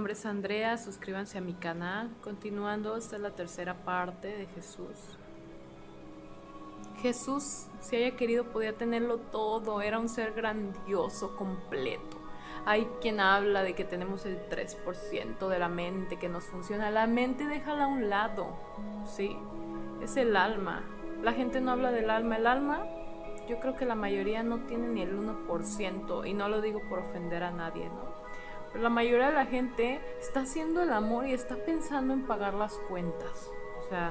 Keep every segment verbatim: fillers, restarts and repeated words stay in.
nombre es Andrea, suscríbanse a mi canal. Continuando, esta es la tercera parte de Jesús. Jesús, si haya querido, podía tenerlo todo, era un ser grandioso, completo. Hay quien habla de que tenemos el tres por ciento de la mente que nos funciona. La mente déjala a un lado, ¿sí? Es el alma. La gente no habla del alma. El alma, yo creo que la mayoría no tiene ni el uno por ciento, y no lo digo por ofender a nadie, ¿no? Pero la mayoría de la gente está haciendo el amor y está pensando en pagar las cuentas. O sea,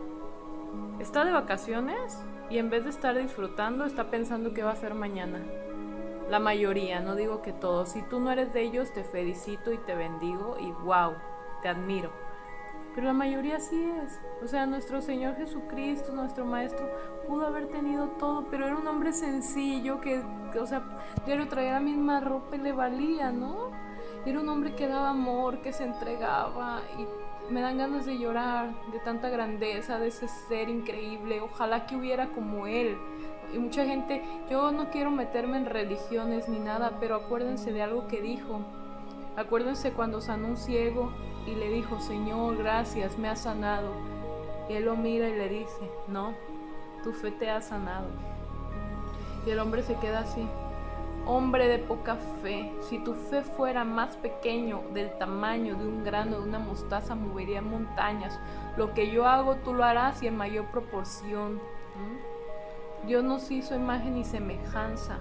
está de vacaciones y en vez de estar disfrutando, está pensando qué va a hacer mañana. La mayoría, no digo que todos. Si tú no eres de ellos, te felicito y te bendigo y wow, te admiro. Pero la mayoría sí es. O sea, nuestro Señor Jesucristo, nuestro Maestro, pudo haber tenido todo, pero era un hombre sencillo que, que o sea, diario traía la misma ropa y le valía, ¿no? Era un hombre que daba amor, que se entregaba, y me dan ganas de llorar de tanta grandeza, de ese ser increíble. Ojalá que hubiera como él. Y mucha gente, yo no quiero meterme en religiones ni nada, pero acuérdense de algo que dijo. Acuérdense cuando sanó un ciego y le dijo: Señor, gracias, me has sanado. Y él lo mira y le dice: no, tu fe te ha sanado. Y el hombre se queda así. Hombre de poca fe, si tu fe fuera más pequeño, del tamaño de un grano de una mostaza, movería montañas. Lo que yo hago, tú lo harás y en mayor proporción. ¿Mm? Dios nos hizo imagen y semejanza.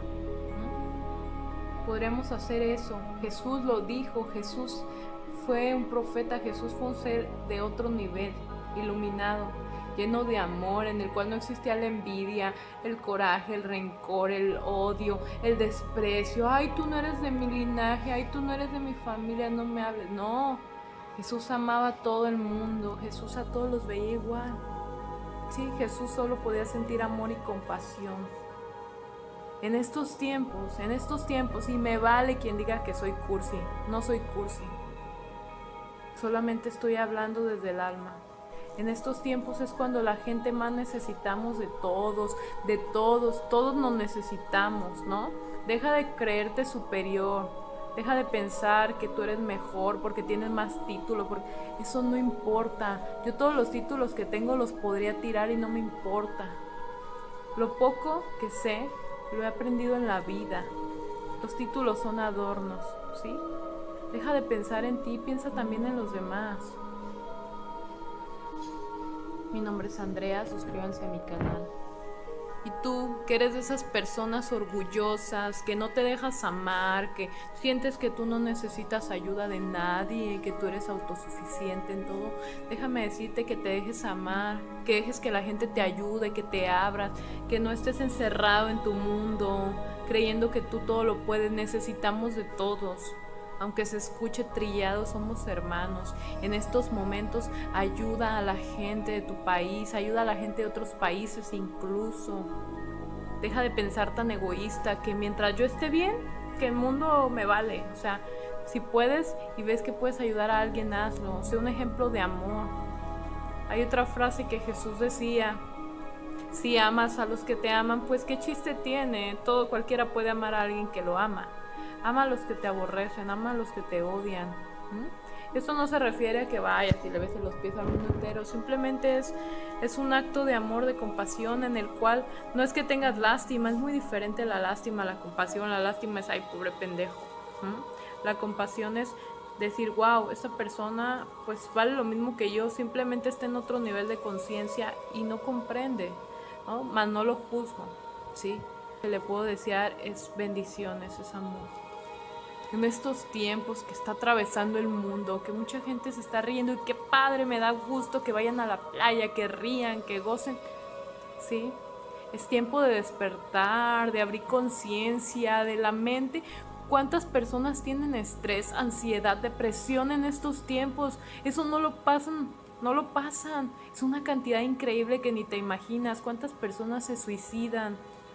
¿Mm? Podremos hacer eso. Jesús lo dijo. Jesús fue un profeta. Jesús fue un ser de otro nivel, iluminado, lleno de amor, en el cual no existía la envidia, el coraje, el rencor, el odio, el desprecio. Ay, tú no eres de mi linaje, ay, tú no eres de mi familia, no me hables. No, Jesús amaba a todo el mundo, Jesús a todos los veía igual. Sí, Jesús solo podía sentir amor y compasión. En estos tiempos, en estos tiempos, y me vale quien diga que soy cursi, no soy cursi. Solamente estoy hablando desde el alma. En estos tiempos es cuando la gente más necesitamos de todos, de todos, todos nos necesitamos, ¿no? Deja de creerte superior, deja de pensar que tú eres mejor porque tienes más títulos, porque eso no importa. Yo todos los títulos que tengo los podría tirar y no me importa. Lo poco que sé, lo he aprendido en la vida. Los títulos son adornos, ¿sí? Deja de pensar en ti, piensa también en los demás. Mi nombre es Andrea, suscríbanse a mi canal. Y tú, que eres de esas personas orgullosas, que no te dejas amar, que sientes que tú no necesitas ayuda de nadie, que tú eres autosuficiente en todo, déjame decirte que te dejes amar, que dejes que la gente te ayude, que te abras, que no estés encerrado en tu mundo, creyendo que tú todo lo puedes. Necesitamos de todos. Aunque se escuche trillado, somos hermanos. En estos momentos ayuda a la gente de tu país, ayuda a la gente de otros países incluso. Deja de pensar tan egoísta, que mientras yo esté bien, que el mundo me vale. O sea, si puedes y ves que puedes ayudar a alguien, hazlo. Sé un ejemplo de amor. Hay otra frase que Jesús decía: si amas a los que te aman, pues qué chiste tiene. Todo, cualquiera puede amar a alguien que lo ama. Ama a los que te aborrecen, ama a los que te odian. ¿Mm? Esto no se refiere a que vayas y le beses los pies al mundo entero. Simplemente es, es un acto de amor, de compasión, en el cual no es que tengas lástima. Es muy diferente la lástima a la compasión. La lástima es: ay, pobre pendejo. ¿Mm? La compasión es decir: wow, esta persona pues vale lo mismo que yo, simplemente está en otro nivel de conciencia y no comprende, ¿no? Mas no lo juzgo, ¿sí? Lo que le puedo desear es bendiciones, es amor. En estos tiempos que está atravesando el mundo, que mucha gente se está riendo, y qué padre, me da gusto que vayan a la playa, que rían, que gocen, ¿sí? Es tiempo de despertar, de abrir conciencia de la mente. ¿Cuántas personas tienen estrés, ansiedad, depresión en estos tiempos? Eso no lo pasan, no lo pasan. Es una cantidad increíble que ni te imaginas. ¿Cuántas personas se suicidan?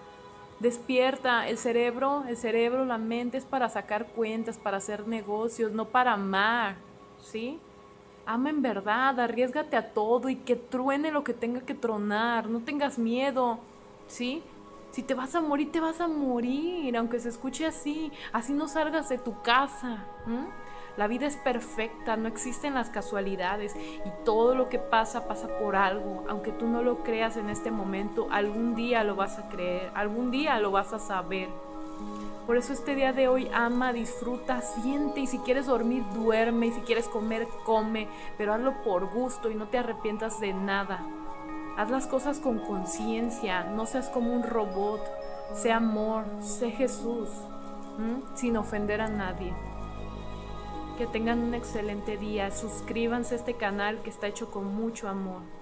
Despierta. El cerebro, el cerebro, la mente es para sacar cuentas, para hacer negocios, no para amar, ¿sí? Ama en verdad, arriésgate a todo y que truene lo que tenga que tronar. No tengas miedo, ¿sí? Si te vas a morir, te vas a morir, aunque se escuche así. Así no salgas de tu casa. ¿Mm? La vida es perfecta, no existen las casualidades y todo lo que pasa pasa por algo. Aunque tú no lo creas en este momento, algún día lo vas a creer, algún día lo vas a saber. Por eso este día de hoy ama, disfruta, siente, y si quieres dormir, duerme, y si quieres comer, come, pero hazlo por gusto y no te arrepientas de nada. Haz las cosas con conciencia, no seas como un robot, sé amor, sé Jesús, ¿m? sin ofender a nadie. Que tengan un excelente día, suscríbanse a este canal que está hecho con mucho amor.